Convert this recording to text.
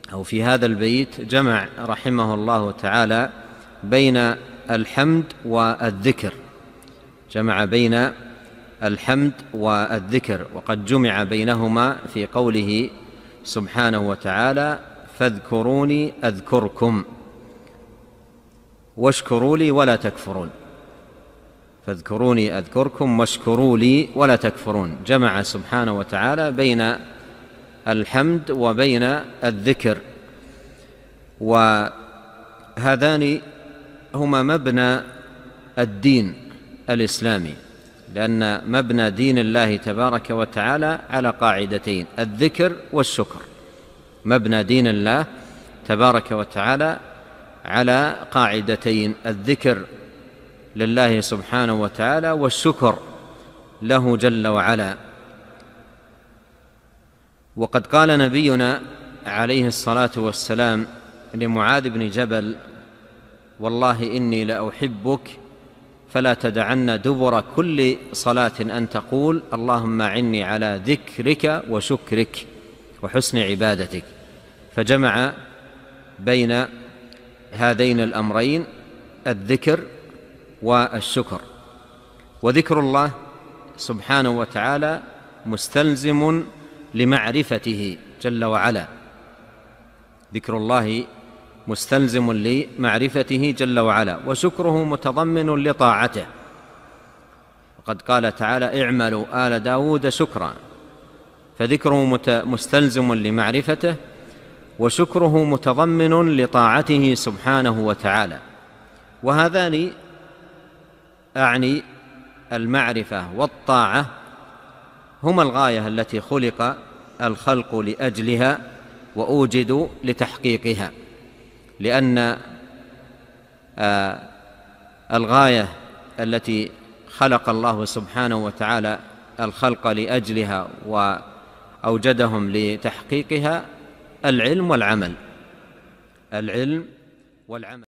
أو في هذا البيت جمع رحمه الله تعالى بين الحمد والذكر، جمع بين الحمد والذكر، وقد جمع بينهما في قوله سبحانه وتعالى: فاذكروني أذكركم واشكروا لي ولا تكفرون. فاذكروني أذكركم واشكروا لي ولا تكفرون. جمع سبحانه وتعالى بين الحمد وبين الذكر، وهذان هما مبنى الدين الإسلامي، لأن مبنى دين الله تبارك وتعالى على قاعدتين: الذكر والشكر. مبنى دين الله تبارك وتعالى على قاعدتين: الذكر لله سبحانه وتعالى، والشكر له جل وعلا. وقد قال نبينا عليه الصلاة والسلام لمعاذ بن جبل: والله إني لأحبك فلا تدعن دبر كل صلاة أن تقول اللهم أعني على ذكرك وشكرك وحسن عبادتك. فجمع بين هذين الأمرين: الذكر والشكر. وذكر الله سبحانه وتعالى مستلزم لمعرفته جل وعلا، ذكر الله مستلزم لمعرفته جل وعلا، وشكره متضمن لطاعته. وقد قال تعالى: اعملوا آل داود شكرا. فذكره مستلزم لمعرفته، وشكره متضمن لطاعته سبحانه وتعالى. وهذان أعني المعرفة والطاعة هما الغاية التي خلق الخلق لأجلها وأوجدوا لتحقيقها، لأن الغاية التي خلق الله سبحانه وتعالى الخلق لأجلها وأوجدهم لتحقيقها العلم والعمل. العلم والعمل.